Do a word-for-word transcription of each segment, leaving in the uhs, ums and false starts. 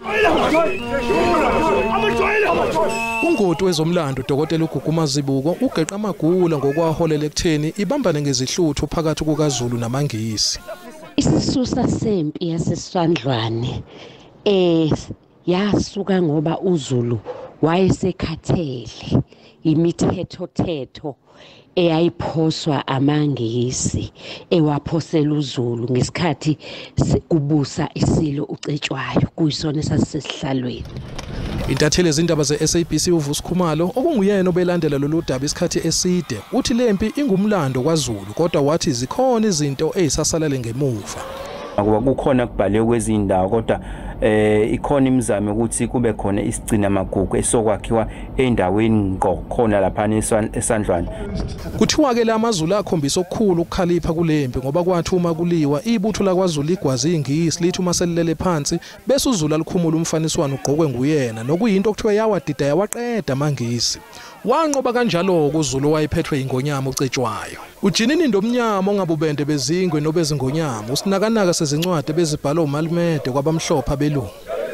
Ungoti wezomlando Dokotela uGuguma ugeqa amagula ngokwaholela ekutheni ibambane ngezihluthu phakathi kukaZulu namaNgisi. Isisusa sempi yasesandlwane eh yasuka ngoba uZulu wayesekhathele imithetho thetho eyayiphoswa amaNgisi ewaphosela uZulu ngesikhathi kubusa isilo ucetshwayo kuyisona esasesihlalweni. Intatheli Izindaba ze-S A B C uVusi Khumalo okunguyena obelandela lolu daba isikhathi eside uthi lempi ingumlando kwaZulu kodwa wathi zikhona izinto ezisasalale ngemuva. Akuba kukhona kubhaliwe kwezindawo kodwa eh ikhona imizamo ukuthi kube khona isigcina magugu esokwakhiwa endaweni ngqo khona lapha esandlwana. Kuthiwa ke la maZulu akhombisa okukhulu ukukhalipha kulempi ngoba kwathi uma kuliwa ibutho lakwaZulu igwazi ingisi lithi uma selilele phansi bese uZulu alikhumula umfaniswano ugqokwe nguyena nokuyinto okuthiwa yawadida yawaqeda amaNgisi. Wanqoba kanjalo kuZulu wayephethwe ingonyama ucetshwayo. Ujinini ndomnyama ongabubende bezingwe nobezingonyama usinakanaka sezincwadi bezibhala uMalimede kwabamhlophe abelungu.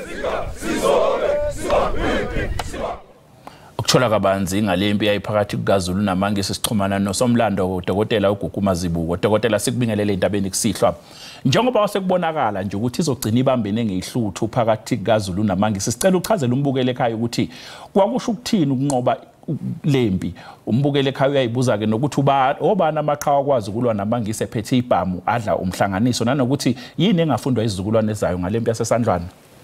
Ukuthola kabanzi ngalempi yayiphakathi kukaZulu namaNgisi sixhumana nosomlando Dokotela uGuguma Zibuko. Dokotela sikubingelele indabeni kusihlwa. Njengoba wasekubonakala nje ukuthi izogcina ibambene ngezihluthu phakathi kukaZulu namaNgisi sicela uchazele umbukele ekhaya ukuthi kwakusho ukuthini ukunqoba lempi. Umbukele ekhaya uyayibuza ke nokuthi uba obana amaqhawe akwazi ukulwa namaNgisi ephethe ibhamu adla umhlanganiso nanokuthi yini engafundwa izizukulwane ezayo ngalempi yasesandlwana.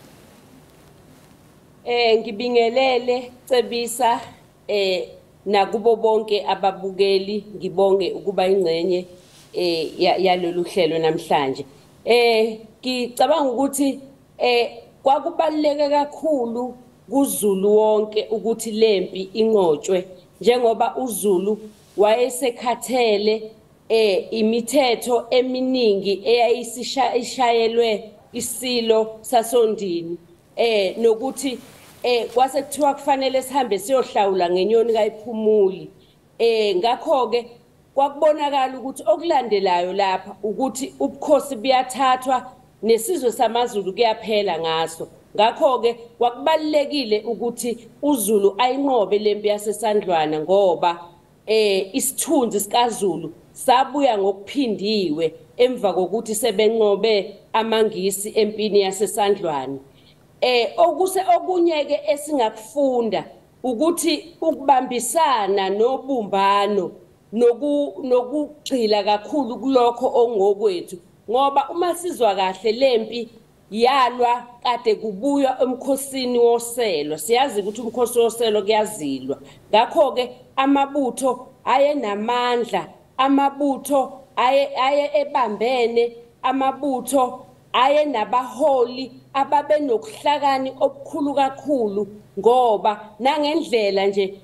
Eh ngibingelele cebisa eh nakubo bonke ababukeli ngibonge ukuba ingcenye eh yalolu hlelo namhlanje. Eh ngicabanga ukuthi eh kwakubaluleke kakhulu kuZulu wonke ukuthi lempi inqotshwe njengoba uZulu wayesekhathele eh imithetho eminingi eyayisishayelwe isilo sasondini eh nokuthi eh kwase kuthiwa kufanele sihambe siyohlawula ngenyoni kayiphumuli. Eh ngakho ke kwakubonakala ukuthi okulandelayo lapha ukuthi ubukhosi buyathathwa nesizwe samaZulu kuyaphela ngaso. Ngakho ke kwakubalekile ukuthi uZulu ayinqobe lempi yasesandlwana ngoba eh isithunzi sikaZulu sabuya ngokuphindiwe emva kokuthi sebenqobe amaNgisi empini yasesandlwana. Eh okuse okunyeke esingakufunda ukuthi ukubambisana nobumbano noku nokugxila kakhulu kulokho ongokwethu ngoba uma sizwa kahle lempi yalwa kade kubuya emkhosini woselo. Siyazi ukuthi umkhosi woselo kuyazilwa. Ngakho ke amabutho aye namandla, amabutho aye aye ebambene, amabutho aye nabaholi ababe nokuhlakani obukhulu kakhulu ngoba nangendlela nje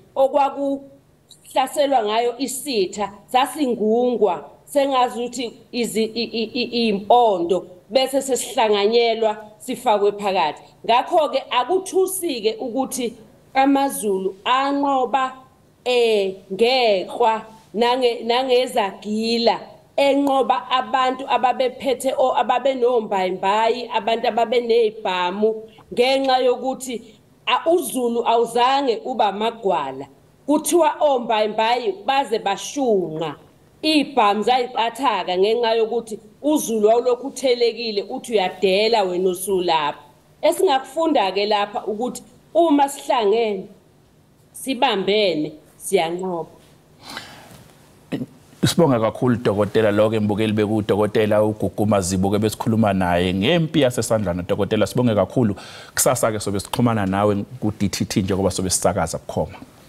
okwakuhlaselwa ngayo isitha sasingungwa sengazi ukuthi izi impondo bese sesihlanganyelwa sifakwe phakathi. Ngakho ke akuthusike ukuthi amaZulu anqoba eh ngeqhwa nange nangezagila enqoba abantu ababephethe o ababe nombayimbayi abantu ababe nezibhamu ngenxa yokuthi uZulu awuzange uba amagwala kuthiwa ombayimbayi baze bashunqa ibhamu zayiqathaka ngenxa yokuthi uZulu awulokhu uthelekile uthi uyadela wena usulapha. Esingakufunda ke lapha ukuthi uma sihlangene sibambene siyanqoba. Sibonga kakhulu Dokotela lo ke mbukeli beku Dokotela uGuguma Zibuko besikhuluma naye ngempi yasesandlwana. Dokotela sibonge kakhulu kusasa ke sobe sixhumana nawe ku D T T njengoba sobe sisakaza bukhoma.